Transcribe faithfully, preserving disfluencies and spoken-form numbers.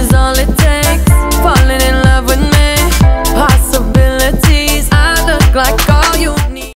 is all it takes. Falling in love with me, possibilities. I look like